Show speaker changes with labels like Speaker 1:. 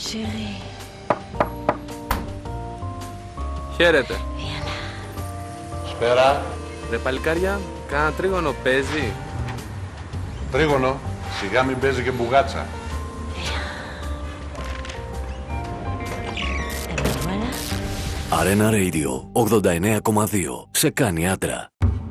Speaker 1: Chérie.
Speaker 2: Χαίρετε.
Speaker 3: Σπέρα.
Speaker 2: Ρε παλικάρια, κάνα τρίγωνο παίζει.
Speaker 3: Τρίγωνο. Σιγά μην παίζει και μπουγάτσα.
Speaker 1: Voilà.
Speaker 4: Arena Radio 89,2. Σε κάνει άντρα.